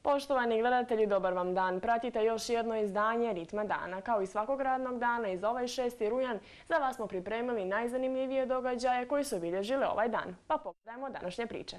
Poštovani gledatelji, dobar vam dan. Pratite još jedno izdanje Ritma dana. Kao i svakog radnog dana i za ovaj 6. rujan za vas smo pripremili najzanimljivije događaje koji su obilježili ovaj dan. Pa pogledajmo današnje priče.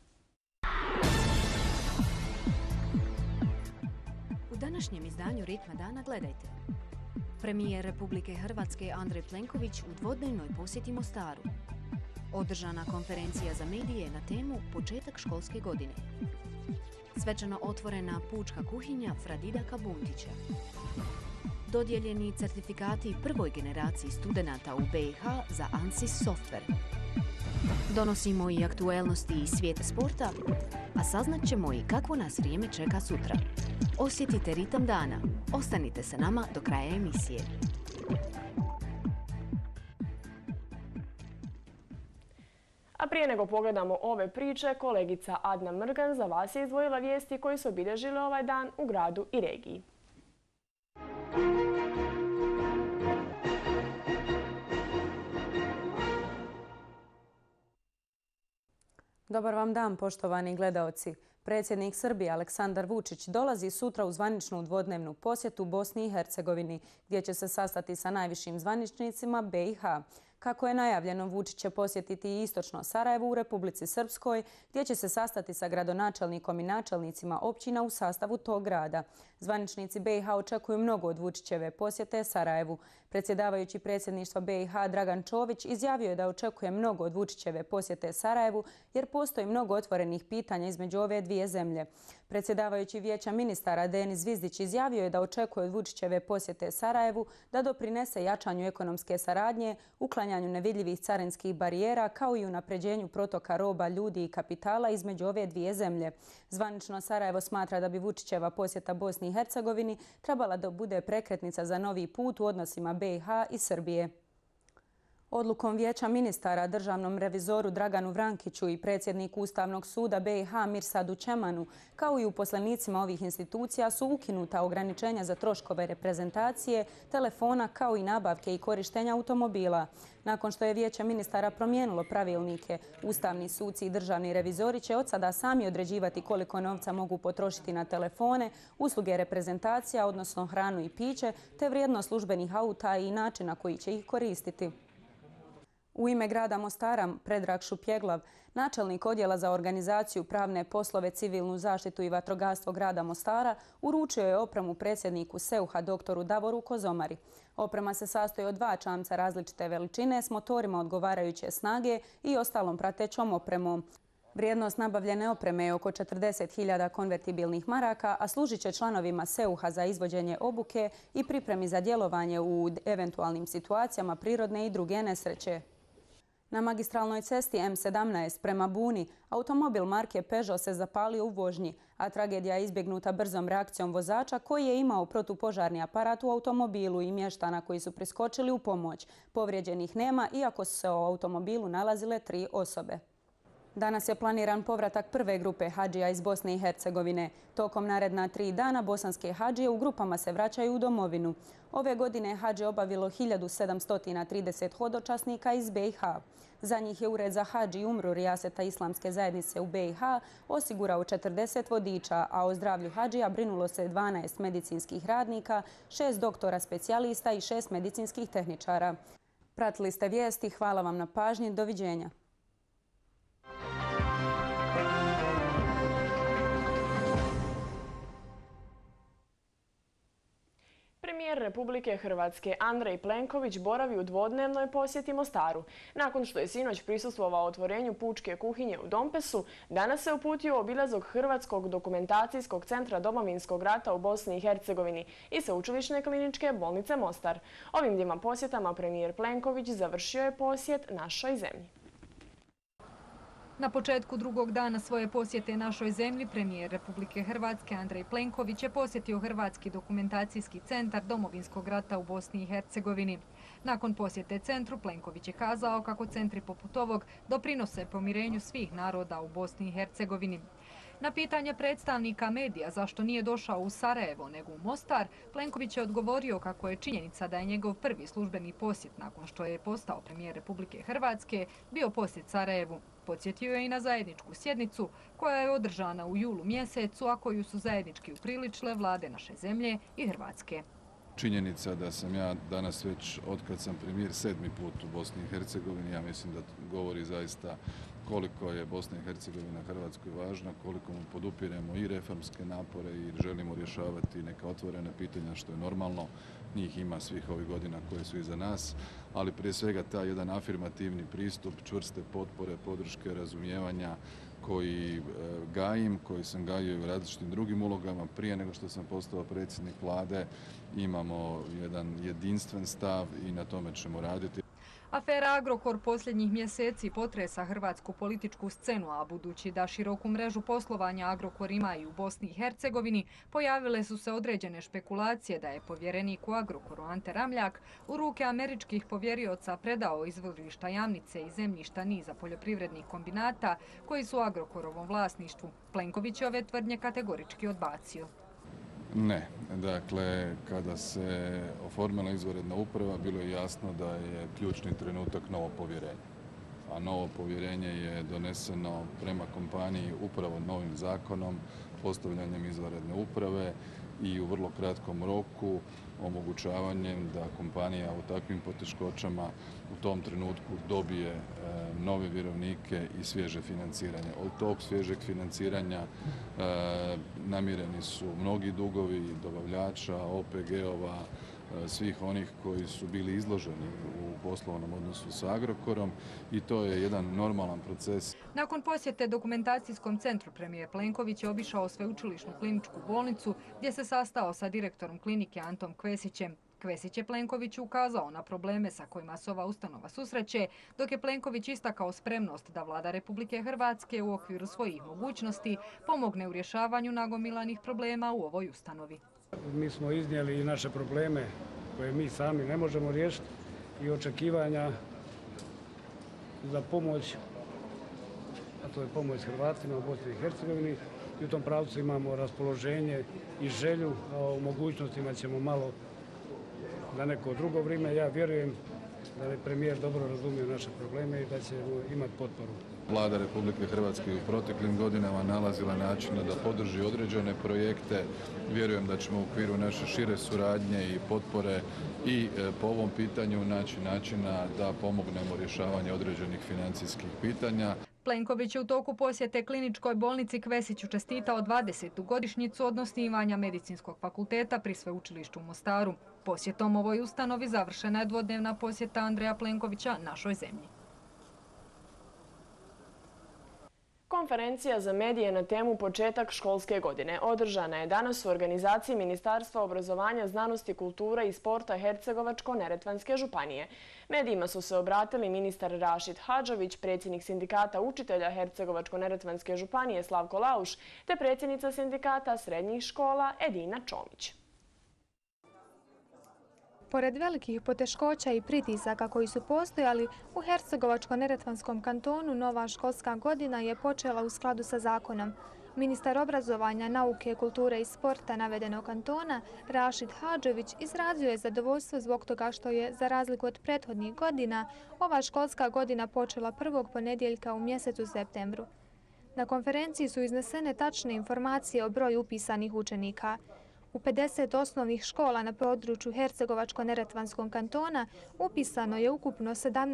U današnjem izdanju Ritma dana gledajte. Premijer Republike Hrvatske Andrej Plenković u dvodnevnoj posjeti Mostaru. Održana konferencija za medije na temu početak školske godine. Svečano otvorena pučka kuhinja Fra Didaka Buntića. Dodijeljeni certifikati prvoj generaciji studenata u BiH za ANSYS software. Donosimo i aktuelnosti iz svijeta sporta, a saznat ćemo i kakvo nas vrijeme čeka sutra. Osjetite ritam dana. Ostanite sa nama do kraja emisije. A prije nego pogledamo ove priče, kolegica Adna Mrgan za vas je izdvojila vijesti koji su obilježile ovaj dan u gradu i regiji. Dobar vam dan, poštovani gledaoci. Predsjednik Srbije Aleksandar Vučić dolazi sutra u zvaničnu dvodnevnu posjetu Bosni i Hercegovini, gdje će se sastati sa najvišim zvaničnicima BiH. Kako je najavljeno, Vučić će posjetiti i istočno Sarajevo u Republici Srpskoj, gdje će se sastati sa gradonačelnikom i načelnicima općina u sastavu tog grada. Zvaničnici BiH očekuju mnogo od Vučićeve posjete Sarajevu. Predsjedavajući predsjedništva BiH Dragan Čović izjavio je da očekuje mnogo od Vučićeve posjete Sarajevu jer postoji mnogo otvorenih pitanja između ove dvije zemlje. Predsjedavajući Vijeća ministara Denis Zvizdić izjavio je da očekuje od Vučićeve posjete Sarajevu da doprinese jačanju ekonomske saradnje, uklanjanju nevidljivih carinskih barijera kao i unapređenju protoka roba, ljudi i kapitala između ove dvije zemlje. Zvanično Sarajevo smatra da bi Vučićeva posjeta Bosni i Hercegovini trebala da bude prekretnica za novi put u odnosima BiH i Srbije. Odlukom Vijeća ministara državnom revizoru Draganu Vrankiću i predsjedniku Ustavnog suda BiH Mirsadu Čemanu, kao i uposlenicima ovih institucija, su ukinuta ograničenja za troškove reprezentacije, telefona kao i nabavke i korištenja automobila. Nakon što je Vijeće ministara promijenilo pravilnike, ustavni suci i državni revizori će od sada sami određivati koliko novca mogu potrošiti na telefone, usluge reprezentacija, odnosno hranu i piće, te vrijednost službenih auta i način na koji će ih koristiti. U ime grada Mostara Predrag Šupjeglav, načelnik odjela za organizaciju, pravne poslove, civilnu zaštitu i vatrogastvo grada Mostara, uručio je opremu predsjedniku SEUH-a doktoru Davoru Kozomari. Oprema se sastoji od 2 čamca različite veličine s motorima odgovarajuće snage i ostalom pratećom opremom. Vrijednost nabavljene opreme je oko 40.000 konvertibilnih maraka, a služit će članovima SEUH-a za izvođenje obuke i pripremi za djelovanje u eventualnim situacijama prirodne i druge nesreće. Na magistralnoj cesti M17 prema Buni automobil marke Peugeot se zapalio u vožnji, a tragedija je izbjegnuta brzom reakcijom vozača koji je imao protupožarni aparat u automobilu i mještana koji su priskočili u pomoć. Povrijeđenih nema, iako su se u automobilu nalazile 3 osobe. Danas je planiran povratak prve grupe hadžija iz Bosne i Hercegovine. Tokom naredna 3 dana bosanske hadžije u grupama se vraćaju u domovinu. Ove godine hadže obavilo 1730 hodočasnika iz BiH. Za njih je Ured za hadž i umru Rijaseta Islamske zajednice u BiH osigurao 40 vodiča, a o zdravlju hadžija brinulo se 12 medicinskih radnika, 6 doktora specijalista i 6 medicinskih tehničara. Pratili ste vijesti, hvala vam na pažnji, doviđenja. Premijer Republike Hrvatske Andrej Plenković boravi u dvodnevnoj posjeti Mostaru. Nakon što je sinoć prisustvovao otvorenju pučke kuhinje u Dompesu, danas se uputio u obilazak Hrvatskog dokumentacijskog centra Domovinskog rata u Bosni i Hercegovini i Sveučilišne kliničke bolnice Mostar. Ovim dvima posjetama premijer Plenković završio je posjet našoj zemlji. Na početku drugog dana svoje posjete našoj zemlji, premijer Republike Hrvatske Andrej Plenković je posjetio Hrvatski dokumentacijski centar Domovinskog rata u Bosni i Hercegovini. Nakon posjete centru, Plenković je kazao kako centri poput ovog doprinose pomirenju svih naroda u Bosni i Hercegovini. Na pitanje predstavnika medija zašto nije došao u Sarajevo nego u Mostar, Plenković je odgovorio kako je činjenica da je njegov prvi službeni posjet nakon što je postao premijer Republike Hrvatske bio posjet Sarajevu. Podsjetio je i na zajedničku sjednicu koja je održana u julu mjesecu, a koju su zajednički upriličile vlade naše zemlje i Hrvatske. Činjenica da sam ja danas već, otkad sam premijer, 7. put u Bosni i Hercegovini, ja mislim da govori zaista koliko je Bosna i Hercegovina Hrvatskoj važna, koliko mu podupiremo i reformske napore i želimo rješavati neka otvorena pitanja, što je normalno. Njih ima svih ovih godina koje su iza nas, ali prije svega taj jedan afirmativni pristup, čvrste potpore, podrške, razumijevanja koji gajim, koji sam gajio i u različitim drugim ulogama. Prije nego što sam postao predsjednik vlade, imamo jedan jedinstven stav i na tome ćemo raditi. Afera Agrokor posljednjih mjeseci potresa hrvatsku političku scenu, a budući da široku mrežu poslovanja Agrokor ima i u Bosni i Hercegovini, pojavile su se određene špekulacije da je povjerenik u Agrokoru Ante Ramljak u ruke američkih povjerioca predao izvorišta Jamnice i zemljišta niza poljoprivrednih kombinata koji su u Agrokorovom vlasništvu. Plenković je ove tvrdnje kategorički odbacio. Ne, dakle, kada se oformila izvanredna uprava, bilo je jasno da je ključni trenutak novo povjerenje. A novo povjerenje je doneseno prema kompaniji upravo novim zakonom, postavljanjem izvanredne uprave i u vrlo kratkom roku omogućavanjem da kompanija u takvim poteškoćama u tom trenutku dobije nove vjerovnike i svježe financiranje. Od tog svježeg financiranja namireni su mnogi dugovi dobavljača, OPG-ova, svih onih koji su bili izloženi u poslovnom odnosu sa Agrokorom i to je jedan normalan proces. Nakon posjete dokumentacijskom centru premijer Plenković je obišao sveučilišnu kliničku bolnicu gdje se sastao sa direktorom klinike Antom Kvesićem. Kvesić je Plenkoviću ukazao na probleme sa kojima se ova ustanova susreće, dok je Plenković istakao spremnost da vlada Republike Hrvatske u okviru svojih mogućnosti pomogne u rješavanju nagomilanih problema u ovoj ustanovi. Mi smo iznijeli i naše probleme koje mi sami ne možemo riješiti i očekivanja za pomoć, a to je pomoć Hrvatima u Bosni i Hercegovini. I u tom pravcu imamo raspoloženje i želju, a u mogućnostima ćemo malo na neko drugo vrijeme. Ja vjerujem da je premijer dobro razumio naše probleme i da ćemo imati potporu. Vlada Republike Hrvatske u proteklim godinama nalazila načina da podrži određene projekte. Vjerujem da ćemo u okviru naše šire suradnje i potpore i po ovom pitanju naći načina da pomognemo rješavanju određenih financijskih pitanja. Plenković je u toku posjete kliničkoj bolnici Kvesiću čestitao 20. godišnjicu od osnivanja Medicinskog fakulteta pri sveučilištu u Mostaru. Posjetom ovoj ustanovi završena je dvodnevna posjeta Andreja Plenkovića našoj zemlji. Konferencija za medije na temu početak školske godine održana je danas u organizaciji Ministarstva obrazovanja, znanosti, kulture i sporta Hercegovačko-neretvanske županije. Medijima su se obratili ministar Rašid Hadžović, predsjednik sindikata učitelja Hercegovačko-neretvanske županije Slavko Lauš te predsjednica sindikata srednjih škola Edina Čomić. Pored velikih poteškoća i pritisaka koji su postojali, u Hercegovačko-neretvanskom kantonu nova školska godina je počela u skladu sa zakonom. Ministar obrazovanja, nauke, kulture i sporta navedenog kantona, Rašid Hadžović, izrazio je zadovoljstvo zbog toga što je, za razliku od prethodnih godina, ova školska godina počela prvog ponedjeljka u mjesecu septembru. Na konferenciji su iznesene tačne informacije o broju upisanih učenika. U 50 osnovnih škola na području Hercegovačko-neretvanskog kantona upisano je ukupno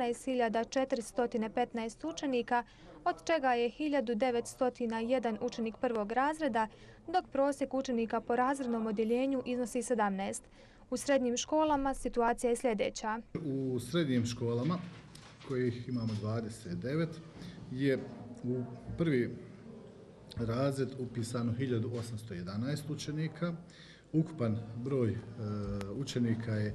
17.415 učenika, od čega je 1901 učenik prvog razreda, dok prosjek učenika po razrednom odjeljenju iznosi 17. U srednjim školama situacija je sljedeća. U srednjim školama, kojih imamo 29, je u prvi razred upisano 1811 učenika. Ukupan broj učenika je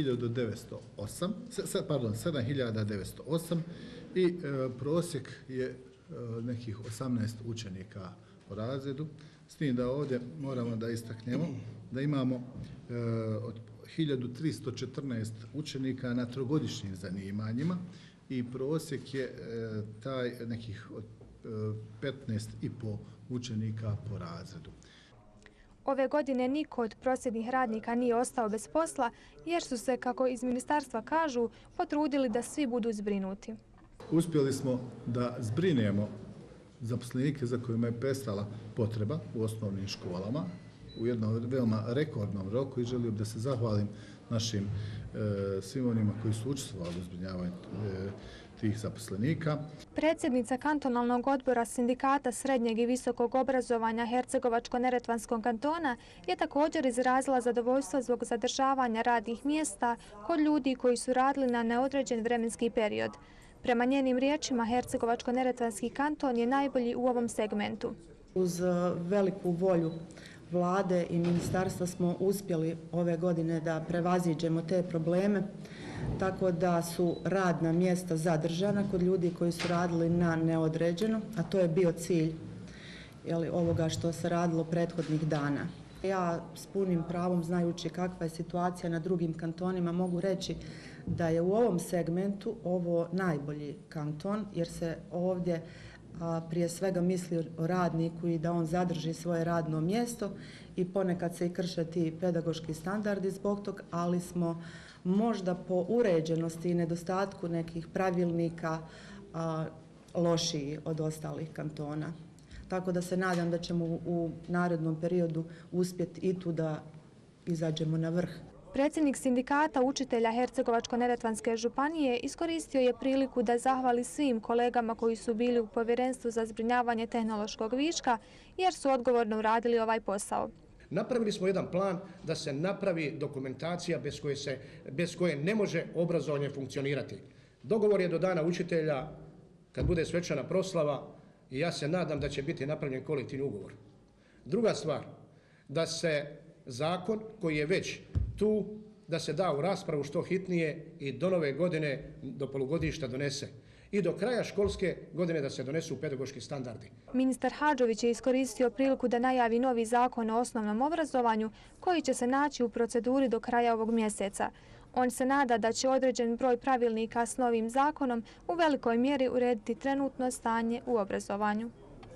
7.908 i prosjek je nekih 18 učenika po razredu. S tim da ovdje moramo da istaknemo da imamo od 1314 učenika na trogodišnjim zanimanjima i prosjek je taj nekih 15,5 učenika po razredu. Ove godine niko od prosvjednih radnika nije ostao bez posla jer su se, kako iz ministarstva kažu, potrudili da svi budu zbrinuti. Uspjeli smo da zbrinemo zaposlenike za kojima je prestala potreba u osnovnim školama u jednom veoma rekordnom roku i želio bih da se zahvalim našim svim onima koji su učestvovali u zbrinjavanju tih zaposlenika. Predsjednica kantonalnog odbora sindikata srednjeg i visokog obrazovanja Hercegovačko-neretvanskog kantona je također izrazila zadovoljstvo zbog zadržavanja radnih mjesta kod ljudi koji su radili na neodređen vremenski period. Prema njenim riječima, Hercegovačko-neretvanski kanton je najbolji u ovom segmentu. Uz veliku volju vlade i ministarstva smo uspjeli ove godine da prevaziđemo te probleme, tako da su radna mjesta zadržana kod ljudi koji su radili na neodređeno, a to je bio cilj ovoga što se radilo prethodnih dana. Ja s punim pravom, znajući kakva je situacija na drugim kantonima, mogu reći da je u ovom segmentu ovo najbolji kanton, jer se ovdje prije svega misli o radniku i da on zadrži svoje radno mjesto i ponekad se i krše ti pedagoški standardi zbog tog, ali smo možda po uređenosti i nedostatku nekih pravilnika lošiji od ostalih kantona. Tako da se nadam da ćemo u narednom periodu uspjeti i tu da izađemo na vrh. Predsjednik sindikata učitelja Hercegovačko-neretvanske županije iskoristio je priliku da zahvali svim kolegama koji su bili u povjerenstvu za zbrinjavanje tehnološkog viška jer su odgovorno uradili ovaj posao. Napravili smo jedan plan da se napravi dokumentacija bez koje ne može obrazovanje funkcionirati. Dogovor je do dana učitelja, kad bude svečana proslava, i ja se nadam da će biti napravljen kolektivni ugovor. Druga stvar, da se zakon koji je već tu, da se da u raspravu što hitnije i do nove godine, do polugodišta donese. I do kraja školske godine da se donesu pedagoški standardi. Ministar Hadžović je iskoristio priliku da najavi novi zakon o osnovnom obrazovanju koji će se naći u proceduri do kraja ovog mjeseca. On se nada da će određen broj pravilnika s novim zakonom u velikoj mjeri urediti trenutno stanje u obrazovanju.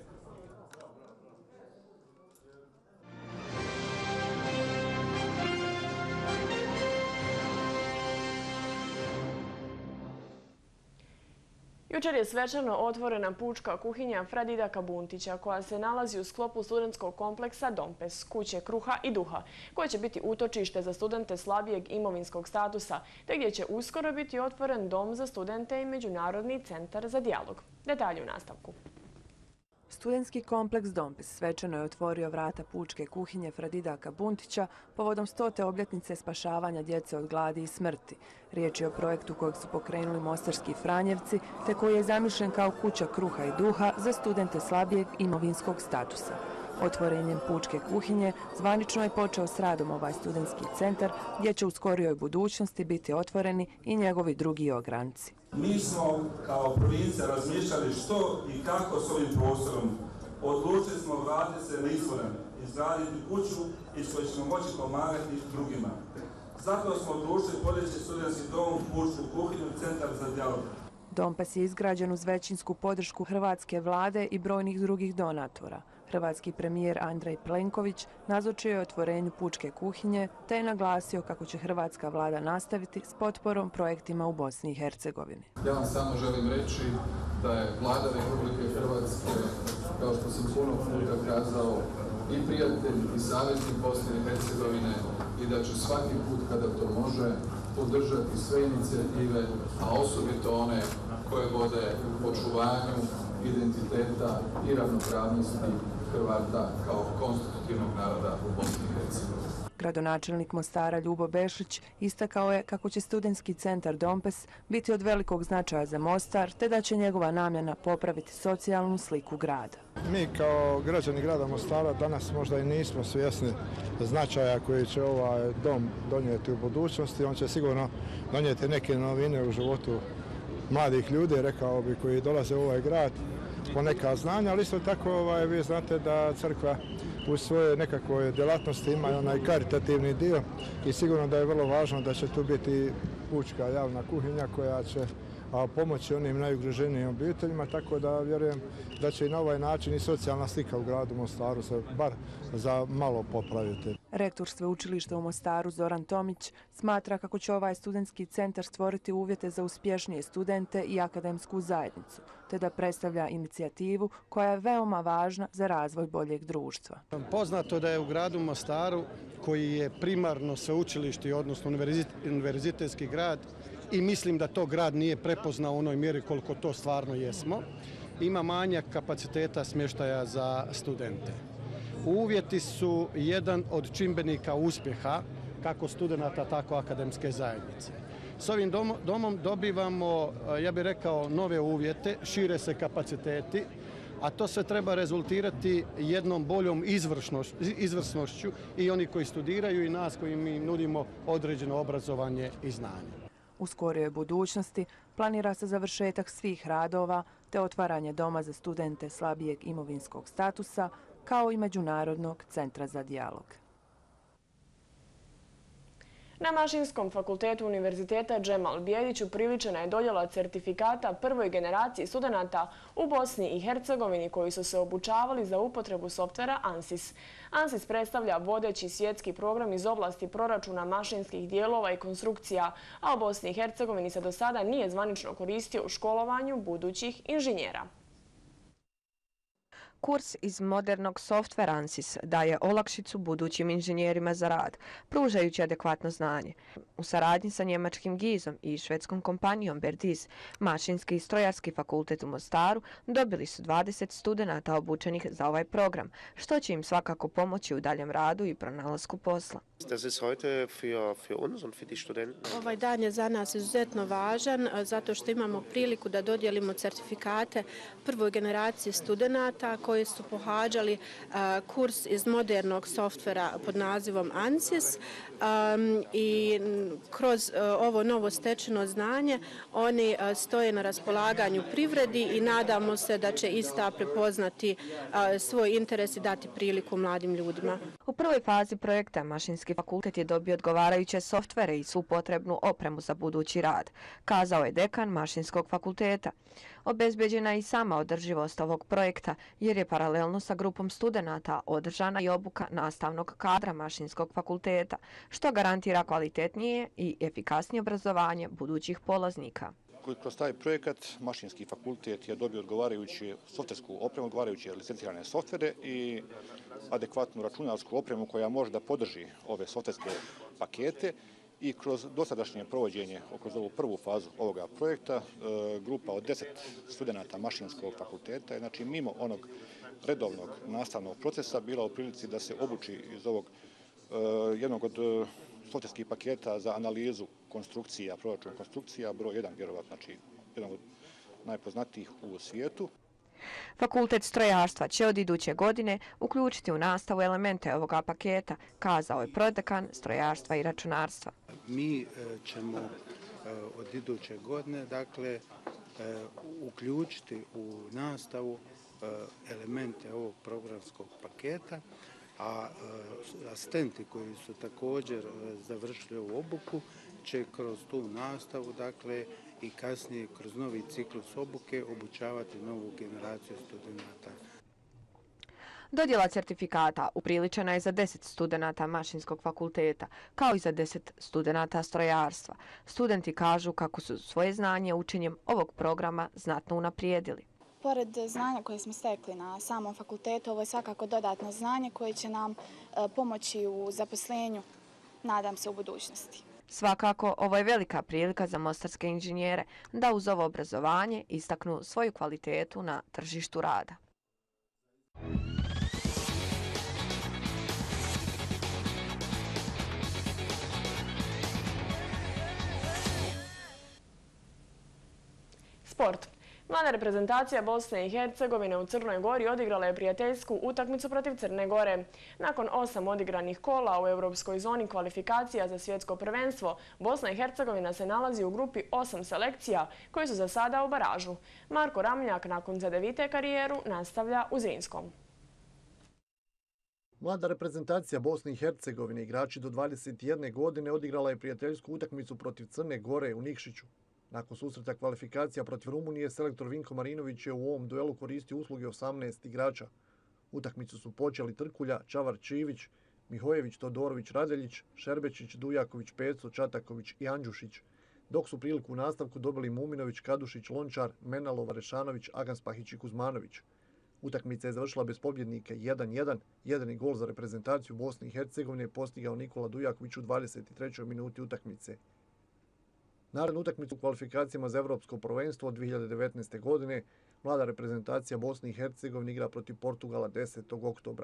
Jučer je svečano otvorena pučka kuhinja Fradidaka Buntića koja se nalazi u sklopu studentskog kompleksa Dompes, kuće kruha i duha, koje će biti utočište za studente slabijeg imovinskog statusa, te gdje će uskoro biti otvoren dom za studente i Međunarodni centar za dijalog. Detalji u nastavku. Studentski kompleks Dompes svečano je otvorio vrata pučke kuhinje Fradidaka Buntića povodom 100. obljetnice spašavanja djece od gladi i smrti. Riječ je o projektu kojeg su pokrenuli mostarski Franjevci, te koji je zamišljen kao kuća kruha i duha za studente slabijeg imovinskog statusa. Otvorenjem pučke kuhinje zvanično je počeo s radom ovaj studentski centar, gdje će u skorijoj budućnosti biti otvoreni i njegovi drugi ogranci. Mi smo kao provincija razmišljali što i kako s ovim prostorom. Odlučili smo vratiti se na izvoran, izgraditi kuću iz koje ćemo moći pomagati drugima. Zato smo odlučili podići studentski dom, pučku kuhinju i centar za dijalog. Dompes je izgrađen uz većinsku podršku hrvatske vlade i brojnih drugih donatora. Hrvatski premijer Andrej Plenković nazočio je otvorenju pučke kuhinje te je naglasio kako će hrvatska vlada nastaviti s potporom projektima u Bosni i Hercegovini. Ja vam samo želim reći da je vlada Republike Hrvatske, kao što sam puno puta kazao, i prijatelj i saveznik Bosne i Hercegovine i da će svaki put kada to može podržati sve inicijative, a osobito one koje vode očuvanju identiteta i ravnopravnosti Hrvata kao konstitutivnog naroda u Bosni i Hercegovini. Gradonačelnik Mostara Ljubo Bešić istakao je kako će studentski centar Dompes biti od velikog značaja za Mostar, te da će njegova namjena popraviti socijalnu sliku grada. Mi kao građani grada Mostara danas možda i nismo svjesni značaja koji će ovaj dom donijeti u budućnosti. On će sigurno donijeti neke novine u životu mladih ljudi, rekao bi, koji dolaze u ovaj grad po neka znanja, ali isto tako vi znate da crkva u svojoj nekakvoj djelatnosti ima onaj karitativni dio i sigurno da je vrlo važno da će tu biti pučka javna kuhinja koja će pomoći onim najugroženijim obiteljima, tako da vjerujem da će i na ovaj način i socijalna slika u gradu Mostaru se bar za malo popraviti. Rektor sveučilišta u Mostaru Zoran Tomić smatra kako će ovaj studentski centar stvoriti uvjete za uspješnije studente i akademsku zajednicu, te da predstavlja inicijativu koja je veoma važna za razvoj boljeg društva. Poznato da je u gradu Mostaru, koji je primarno sveučilište, odnosno univerzitetski grad, i mislim da to grad nije prepoznao u onoj mjeri koliko to stvarno jesmo, ima manjak kapaciteta smještaja za studente. Uvjeti su jedan od čimbenika uspjeha kako studenata, tako akademske zajednice. S ovim domom dobivamo, ja bih rekao, nove uvjete, šire se kapaciteti, a to sve treba rezultirati jednom boljom izvrsnošću i oni koji studiraju i nas koji mi nudimo određeno obrazovanje i znanje. U skorijoj budućnosti planira se završetak svih radova te otvaranje doma za studente slabijeg imovinskog statusa, kao i Međunarodnog centra za dijalog. Na Mašinskom fakultetu Univerziteta Džemal Bijedić upriličena je dodjela certifikata prvoj generaciji studenata u Bosni i Hercegovini koji su se obučavali za upotrebu softvera ANSYS. ANSYS predstavlja vodeći svjetski program iz oblasti proračuna mašinskih dijelova i konstrukcija, a u Bosni i Hercegovini se do sada nije zvanično koristio u školovanju budućih inženjera. Kurs iz modernog softvera ANSYS daje olakšicu budućim inženjerima za rad, pružajući adekvatno znanje. U saradnji sa njemačkim GIZ-om i švedskom kompanijom Berdiz, Mašinski i strojarski fakultet u Mostaru dobili su 20 studenata obučenih za ovaj program, što će im svakako pomoći u daljem radu i pronalasku posla. Ovaj dan je za nas izuzetno važan zato što imamo priliku da dodijelimo certifikate prvoj generaciji studenata koji su pohađali kurs iz modernog softvera pod nazivom ANSYS i kroz ovo novo stečeno znanje oni stoje na raspolaganju privredi i nadamo se da će ista prepoznati svoj interes i dati priliku mladim ljudima. U prvoj fazi projekta Mašinski fakultet je dobio odgovarajuće softvere i svu potrebnu opremu za budući rad, kazao je dekan Mašinskog fakulteta. Obezbeđena je i sama održivost ovog projekta jer je paralelno sa grupom studenata održana i obuka nastavnog kadra Mašinskog fakulteta, što garantira kvalitetnije i efikasnije obrazovanje budućih polaznika. Kroz taj projekat Mašinski fakultet je dobio odgovarajuću softversku opremu, odgovarajuće licencirane softvere i adekvatnu računarsku opremu koja može da podrži ove softverske pakete. I kroz dosadašnje provođenje, kroz ovu prvu fazu ovoga projekta, grupa od 10 studenata Mašinskog fakulteta je, znači, mimo onog redovnog nastavnog procesa bila u prilici da se obuči iz ovog jednog od softverskih paketa za analizu konstrukcija, proračun konstrukcija, broj 1, vjerovatno, znači jedan od najpoznatijih u svijetu. Fakultet strojarstva će od iduće godine uključiti u nastavu elemente ovoga paketa, kazao je prodekan strojarstva i računarstva. Mi ćemo od iduće godine, dakle, uključiti u nastavu elemente ovog programskog paketa, a asistenti koji su također završili ovu obuku će kroz tu nastavu, dakle, i kasnije kroz novi ciklus obuke obučavati novu generaciju studenata. Dodjela certifikata upriličena je za 10 studenata Mašinskog fakulteta, kao i za 10 studenata strojarstva. Studenti kažu kako su svoje znanje učenjem ovog programa znatno unaprijedili. Pored znanja koje smo stekli na samom fakultetu, ovo je svakako dodatno znanje koje će nam pomoći u zaposlenju, nadam se, u budućnosti. Svakako, ovo je velika prilika za mostarske inženjere da uz ovo obrazovanje istaknu svoju kvalitetu na tržištu rada. Sport. Mlada reprezentacija Bosne i Hercegovine u Crnoj Gori odigrala je prijateljsku utakmicu protiv Crne Gore. Nakon 8 odigranih kola u europskoj zoni kvalifikacija za svjetsko prvenstvo, Bosna i Hercegovina se nalazi u grupi 8 selekcija koji su za sada u baražu. Marko Ramljak nakon za devite karijeru nastavlja u Zrinskom. Mlada reprezentacija Bosne i Hercegovine, igrači do 21 godine, odigrala je prijateljsku utakmicu protiv Crne Gore u Nikšiću. Nakon susreta kvalifikacija protiv Rumunije, selektor Vinko Marinović je u ovom duelu koristio usluge 18 igrača. Utakmicu su počeli Trkulja, Čavar Čivić, Mihojević, Todorović, Radeljić, Šerbečić, Dujaković, Peco, Čataković i Andžušić, dok su priliku u nastavku dobili Muminović, Kadušić, Lončar, Menalova, Rešanović, Aganspahić i Kuzmanović. Utakmica je završila bez pobjednika 1-1. Jedini gol za reprezentaciju Bosne i Hercegovine je postigao Nikola Dujaković u 23. minuti utakmice. Narednu utakmicu u kvalifikacijama za Evropsko prvenstvo od 2019. godine mlada reprezentacija Bosne i Hercegovine igra protiv Portugala 10. oktobra.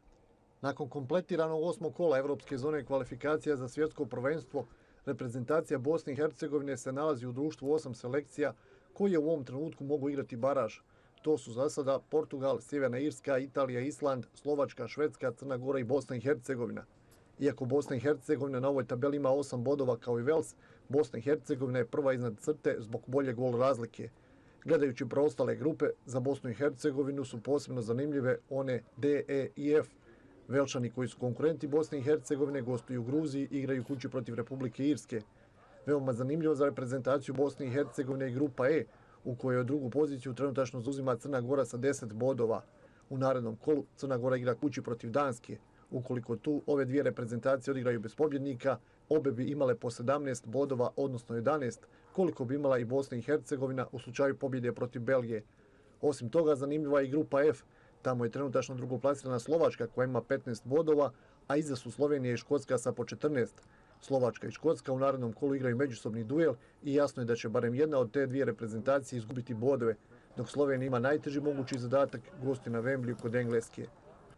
Nakon kompletiranog 8. kola Evropske zone kvalifikacija za svjetsko prvenstvo, reprezentacija Bosne i Hercegovine se nalazi u društvu 8 selekcija koje u ovom trenutku mogu igrati baraž. To su za sada Portugal, Sjeverna Irska, Italija, Island, Slovačka, Švedska, Crna Gora i Bosna i Hercegovina. Iako Bosna i Hercegovina na ovoj tabeli ima 8 bodova kao i Vels, Bosna i Hercegovina je prva iznad crte zbog bolje gol razlike. Gledajući preostale grupe, za Bosnu i Hercegovinu su posebno zanimljive one D, E i F. Velšani koji su konkurenti Bosne i Hercegovine gostuju u Gruziji i igraju kući protiv Republike Irske. Veoma zanimljivo za reprezentaciju Bosne i Hercegovine i grupa E, u kojoj drugu poziciju trenutačno zauzima Crna Gora sa 10 bodova. U narednom kolu Crna Gora igra kući protiv Danske. Ukoliko tu ove dvije reprezentacije odigraju bez pobjednika, obe bi imale po 17 bodova, odnosno 11, koliko bi imala i Bosna i Hercegovina u slučaju pobjede protiv Belgije. Osim toga, zanimljiva je i grupa F. Tamo je trenutačno drugoplasirana Slovačka koja ima 15 bodova, a iza su Slovenija i Škotska sa po 14. Slovačka i Škotska u narednom kolu igraju međusobni duel i jasno je da će barem jedna od te dvije reprezentacije izgubiti bodove, dok Slovenija ima najteži mogući zadatak, gosti na Wembley kod Engleske.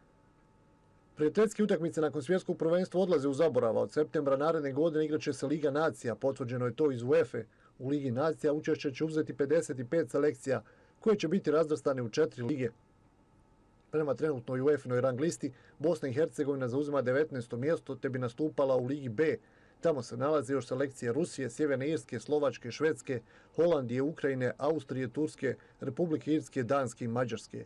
Prijateljske utakmice nakon svjetskog prvenstva odlaze u zaborav. Od septembra naredne godine igraće se Liga nacija, potvrđeno je to iz UEFA. U Ligi nacija učešće će uzeti 55 selekcija koje će biti razvrstane u 4 lige. Prema trenutnoj UEFA-noj rang listi, Bosna i Hercegovina zauzima 19. mjesto te bi nastupala u Ligi B. Tamo se nalaze još selekcije Rusije, Sjeverne Irske, Slovačke, Švedske, Holandije, Ukrajine, Austrije, Turske, Republike Irske, Danske i Mađarske.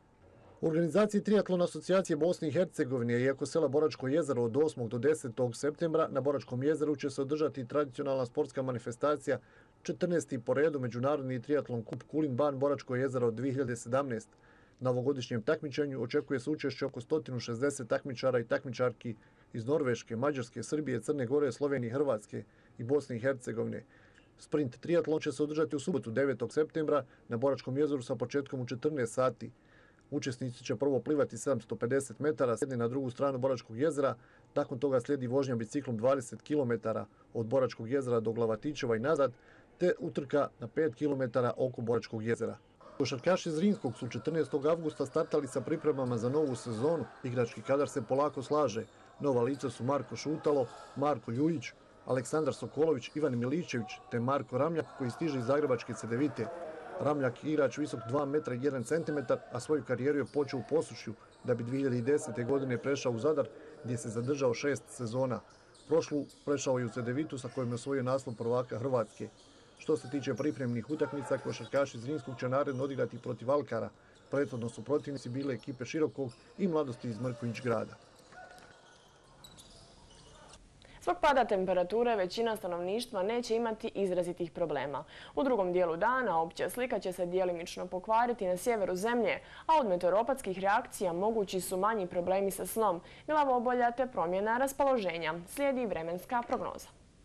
U organizaciji Triatlon asocijacije Bosne i Hercegovine, iako sela Boračko jezero od 8. do 10. septembra, na Boračkom jezeru će se održati tradicionalna sportska manifestacija 14. po redu Međunarodni triatlon kup Kulin Ban Boračko jezero 2017. Na ovogodišnjem takmičenju očekuje se učešće oko 160 takmičara i takmičarki iz Norveške, Mađarske, Srbije, Crne Gore, Slovenije, Hrvatske i Bosne i Hercegovine. Sprint triatlon će se održati u subotu 9. septembra na Boračkom jezeru sa početkom u 14 sati. Učesnici će prvo plivati 750 metara s jedne na drugu stranu Boračkog jezera, nakon toga slijedi vožnja biciklom 20 km od Boračkog jezera do Glavatićeva i nazad, te utrka na 5 km oko Boračkog jezera. Košarkaši iz Zrinskog su 14. avgusta startali sa pripremama za novu sezonu. Igrački kadar se polako slaže. Nova lica su Marko Šutalo, Marko Ljujić, Aleksandar Sokolović, Ivan Miličević te Marko Ramljak koji stiže iz Zagrebačke Cedevite. Ramljak je igrač visok 2 metra i 1 centimetar, a svoju karijeru je počeo u Posušju da bi 2010. godine prešao u Zadar gdje se zadržao 6 sezona. Prošlu prešao je u Cedevitu sa kojom je osvojio naslov prvaka Hrvatske. Što se tiče pripremnih utakmica, košarkaši iz Zrinskog će naredno odigrati protiv Alkara. Prethodno su protivnici bile ekipe Širokog i Mladosti iz Mrkonjić grada. Zbog pada temperature većina stanovništva neće imati izrazitih problema. U drugom dijelu dana opća slika će se djelimično pokvariti na sjeveru zemlje, a od meteoropatskih reakcija mogući su manji problemi sa snom, glavobolja te promjena raspoloženja. Slijedi vremenska prognoza.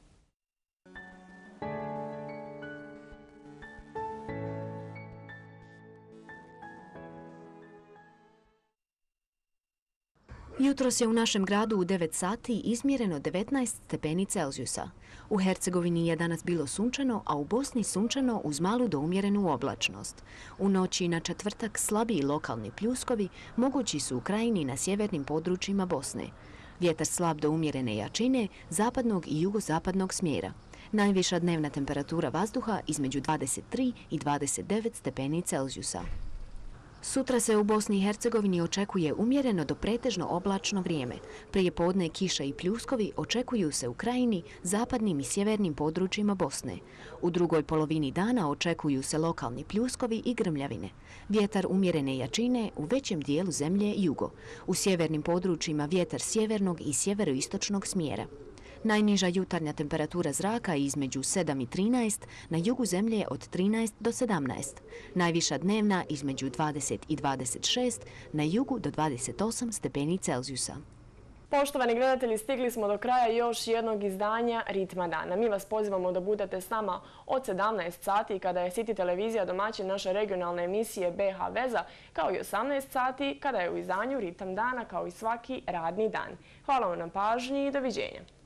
Jutros je u našem gradu u 9 sati izmjereno 19 stepeni Celzijusa. U Hercegovini je danas bilo sunčano, a u Bosni sunčano uz malu do umjerenu oblačnost. U noći na četvrtak slabiji lokalni pljuskovi mogući su u krajini na sjevernim područjima Bosne. Vjetar slab do umjerene jačine, zapadnog i jugozapadnog smjera. Najviša dnevna temperatura vazduha između 23 i 29 stepeni Celzijusa. Sutra se u Bosni i Hercegovini očekuje umjereno do pretežno oblačno vrijeme. Prije podne kiša i pljuskovi očekuju se u krajini, zapadnim i sjevernim područjima Bosne. U drugoj polovini dana očekuju se lokalni pljuskovi i grmljavine. Vjetar umjerene jačine u većem dijelu zemlje jugo. U sjevernim područjima vjetar sjevernog i sjeveroistočnog smjera. Najniža jutarnja temperatura zraka je između 7 i 13, na jugu zemlje od 13 do 17. Najviša dnevna između 20 i 26, na jugu do 28 stepeni Celzijusa. Poštovani gledatelji, stigli smo do kraja još jednog izdanja Ritma dana. Mi vas pozivamo da budete s nama od 17 sati kada je City televizija domaćin naše regionalne emisije BH Veza, kao i 18 sati kada je u izdanju Ritam dana kao i svaki radni dan. Hvala vam na pažnji i doviđenja.